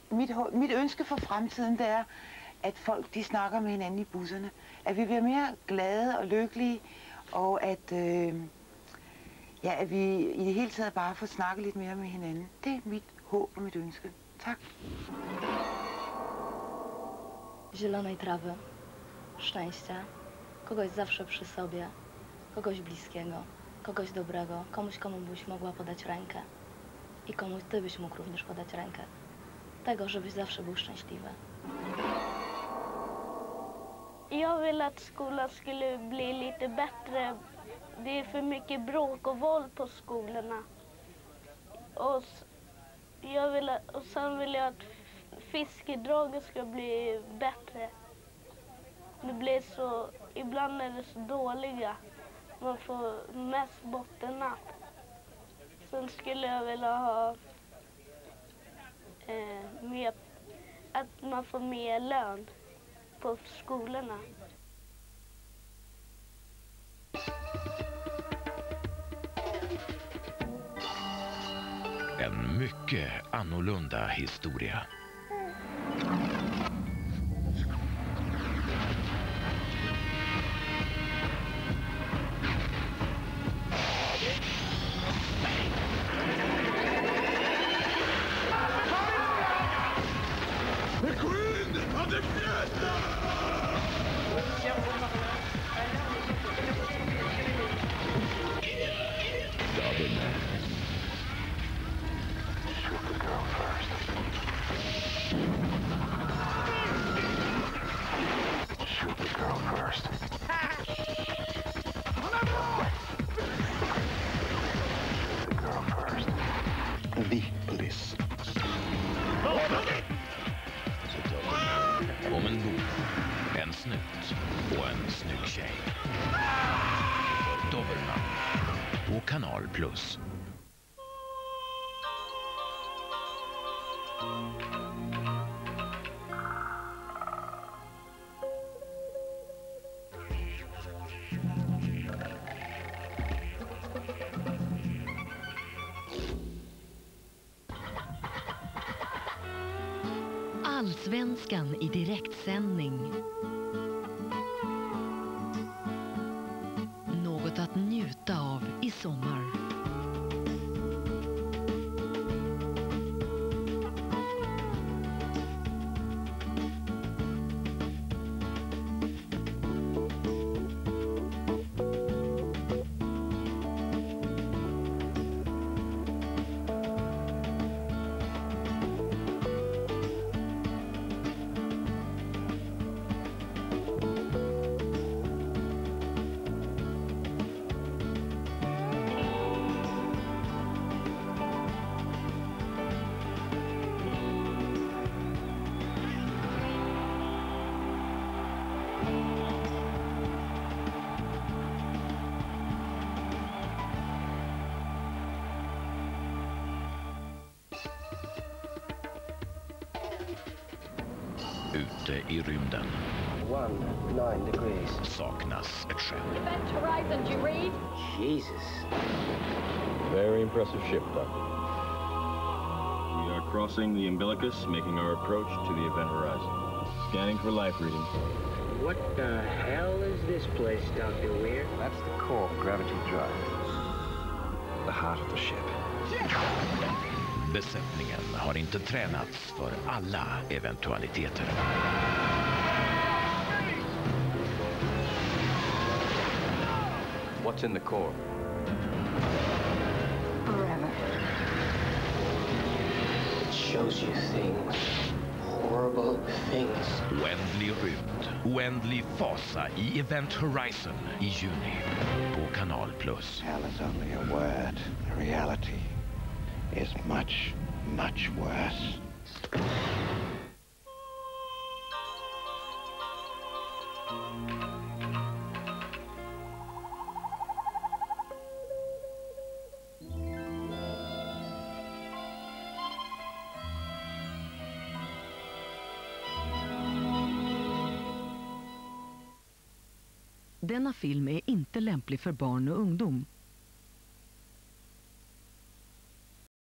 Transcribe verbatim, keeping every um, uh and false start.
Mit, mit ønske for fremtiden, det er, at folk de snakker med hinanden i busserne. At vi bliver mere glade og lykkelige, og at, øh, ja, at vi i det hele taget bare får snakket lidt mere med hinanden. Det er mit håb og mit ønske. Tak. Zielonej trawy, szczęścia, kogoś zawsze przy sobie, kogoś bliskiego, kogoś dobrego, komuś, komu byś mogła podać rękę i komuś ty byś mógł również podać rękę. Tego, żebyś zawsze był szczęśliwy. Jag vill att skolan skulle bli lite bättre. Det är för mycket bråk och våld på skolorna. Och, jag vill, och sen vill jag att fiskedragen ska bli bättre. Det blir så, ibland är det så dåliga. Man får mest bottennapp. Sen skulle jag vilja ha eh, mer, att man får mer lön på skolorna. En mycket annorlunda historia. The Queen of the Fiesta! Shoot the girl first. Shoot the girl first. Shoot the girl first. The police. Om en bok, en snutt och en snygg tjej. Dobermann på Kanal Plus. Allsvenskan i direktsändning. Något att njuta av i sommar. Ute i rymden One, nine degrees. saknas ett skepp. Event Horizon, do you read? Jesus. Very impressive ship, Doctor. We are crossing the umbilicus, making our approach to the Event Horizon. Scanning for life reading. What the hell is this place, Doctor Weir? That's the core gravity drive. The heart of the ship. Besättningen har inte tränats för alla eventualiteter. What's in the core? Forever. It shows you things. Horrible things. Oändlig rymd, oändlig fasa i Event Horizon i juni på Kanal Plus. Hell is only a word. The reality is much, much worse. Denna film är inte lämplig för barn och ungdom.